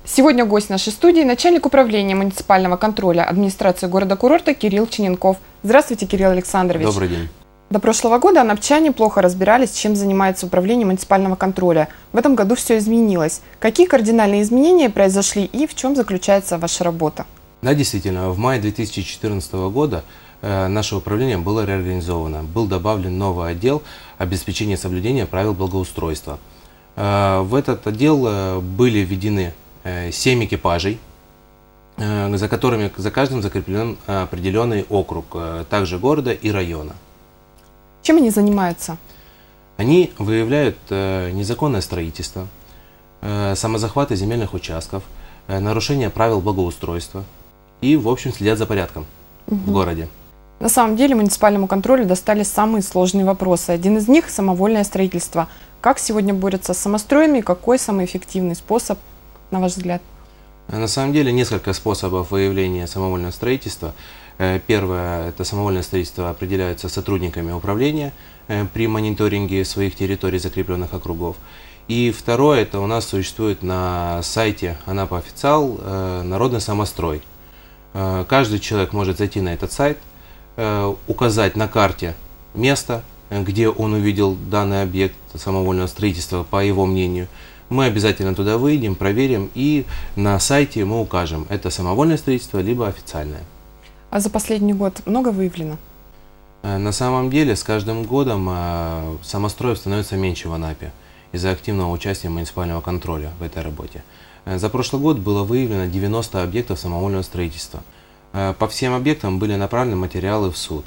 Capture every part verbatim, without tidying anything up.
Сегодня гость нашей студии – начальник управления муниципального контроля администрации города-курорта Кирилл Чененков. Здравствуйте, Кирилл Александрович. Добрый день. До прошлого года анапчане плохо разбирались, чем занимается управление муниципального контроля. В этом году все изменилось. Какие кардинальные изменения произошли и в чем заключается ваша работа? Да, действительно, в мае две тысячи четырнадцатого года э, наше управление было реорганизовано. Был добавлен новый отдел обеспечения соблюдения правил благоустройства. Э, в этот отдел э, были введены э, семь экипажей, э, за которыми за каждым закреплен определенный округ, э, также города и района. Чем они занимаются? Они выявляют э, незаконное строительство, э, самозахваты земельных участков, э, нарушение правил благоустройства и, в общем, следят за порядком угу. в городе. На самом деле муниципальному контролю достались самые сложные вопросы. Один из них – самовольное строительство. Как сегодня борются с самостроями? Какой самый эффективный способ, на ваш взгляд? На самом деле несколько способов выявления самовольного строительства. Первое – это самовольное строительство определяется сотрудниками управления при мониторинге своих территорий, закрепленных округов. И второе – это у нас существует на сайте Анапа Официал народный самострой. Каждый человек может зайти на этот сайт, указать на карте место, где он увидел данный объект самовольного строительства, по его мнению. Мы обязательно туда выйдем, проверим, и на сайте мы укажем, это самовольное строительство, либо официальное. А за последний год много выявлено? На самом деле, с каждым годом самостроев становится меньше в Анапе из-за активного участия муниципального контроля в этой работе. За прошлый год было выявлено девяносто объектов самовольного строительства. По всем объектам были направлены материалы в суд.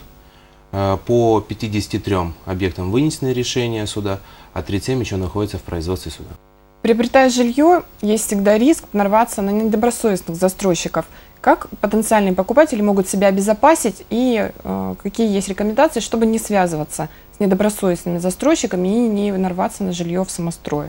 По пятидесяти трём объектам вынесены решения суда, а тридцать семь еще находятся в производстве суда. Приобретая жилье, есть всегда риск нарваться на недобросовестных застройщиков. Как потенциальные покупатели могут себя обезопасить и э, какие есть рекомендации, чтобы не связываться с недобросовестными застройщиками и не нарваться на жилье в самострое?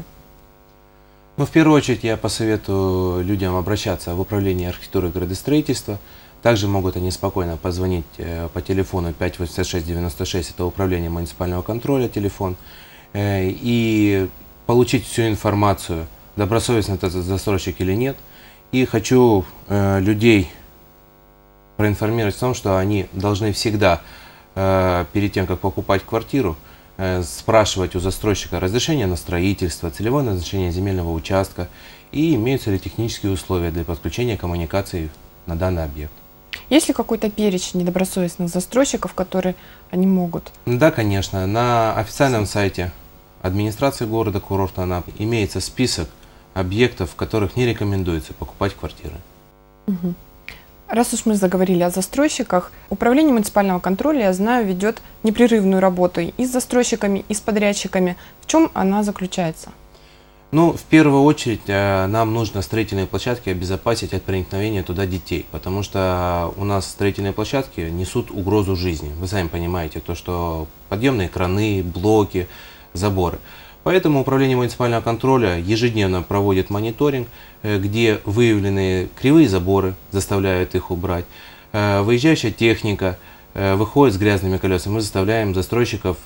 Ну, в первую очередь я посоветую людям обращаться в управление архитектуры и градостроительства. Также могут они спокойно позвонить э, по телефону пять восемьдесят шесть девяносто шесть, это управление муниципального контроля телефон, э, и получить всю информацию, добросовестный этот застройщик или нет. И хочу э, людей проинформировать о том, что они должны всегда, э, перед тем, как покупать квартиру, э, спрашивать у застройщика разрешение на строительство, целевое назначение земельного участка и имеются ли технические условия для подключения коммуникаций на данный объект. Есть ли какой-то перечень недобросовестных застройщиков, которые они могут? Да, конечно. На официальном сайте администрации города-курорта Анапы имеется список объектов, в которых не рекомендуется покупать квартиры. Угу. Раз уж мы заговорили о застройщиках, управление муниципального контроля, я знаю, ведет непрерывную работу и с застройщиками, и с подрядчиками. В чем она заключается? Ну, в первую очередь, нам нужно строительные площадки обезопасить от проникновения туда детей, потому что у нас строительные площадки несут угрозу жизни. Вы сами понимаете, то, что подъемные краны, блоки, заборы. Поэтому управление муниципального контроля ежедневно проводит мониторинг, где выявлены кривые заборы, заставляют их убрать. Выезжающая техника выходит с грязными колесами, мы заставляем застройщиков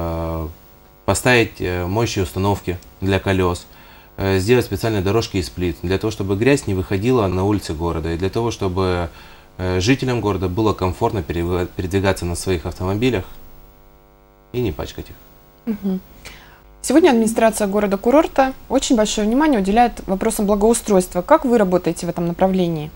поставить моющие установки для колес, сделать специальные дорожки из плит, для того, чтобы грязь не выходила на улицы города, и для того, чтобы жителям города было комфортно передвигаться на своих автомобилях и не пачкать их. Угу. Сегодня администрация города-курорта очень большое внимание уделяет вопросам благоустройства. Как вы работаете в этом направлении?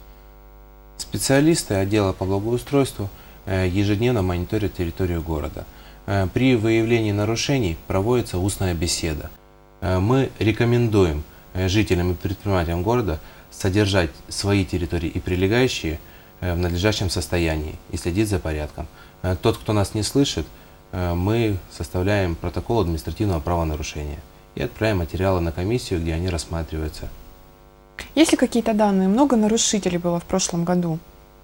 Специалисты отдела по благоустройству ежедневно мониторят территорию города. При выявлении нарушений проводится устная беседа. Мы рекомендуем жителям и предпринимателям города содержать свои территории и прилегающие в надлежащем состоянии и следить за порядком. Тот, кто нас не слышит, мы составляем протокол административного правонарушения и отправим материалы на комиссию, где они рассматриваются. Есть ли какие-то данные? Много нарушителей было в прошлом году?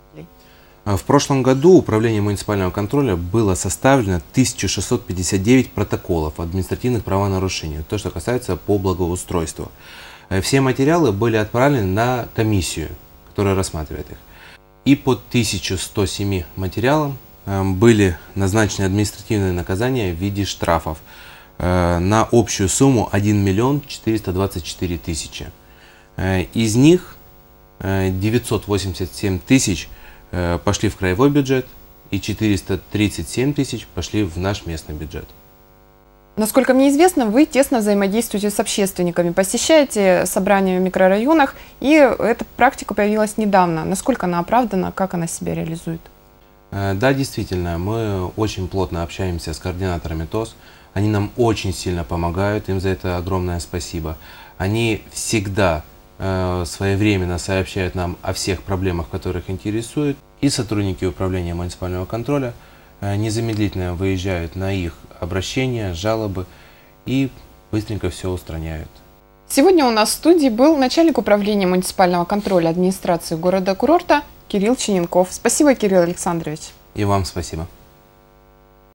В прошлом году управлением муниципального контроля было составлено тысяча шестьсот пятьдесят девять протоколов административных правонарушений, то, что касается по благоустройству. Все материалы были отправлены на комиссию, которая рассматривает их. И по тысяче сто семи материалам были назначены административные наказания в виде штрафов на общую сумму один миллион четыреста двадцать четыре тысячи. Э, Из них э, девятьсот восемьдесят семь тысяч э, пошли в краевой бюджет и четыреста тридцать семь тысяч пошли в наш местный бюджет. Насколько мне известно, вы тесно взаимодействуете с общественниками, посещаете собрания в микрорайонах, и эта практика появилась недавно. Насколько она оправдана, как она себя реализует? Э, Да, действительно, мы очень плотно общаемся с координаторами ТОС. Они нам очень сильно помогают, им за это огромное спасибо. Они всегда э, своевременно сообщают нам о всех проблемах, которых интересуют. И сотрудники управления муниципального контроля э, незамедлительно выезжают на их обращения, жалобы и быстренько все устраняют. Сегодня у нас в студии был начальник управления муниципального контроля администрации города-курорта Кирилл Чиненков. Спасибо, Кирилл Александрович. И вам спасибо.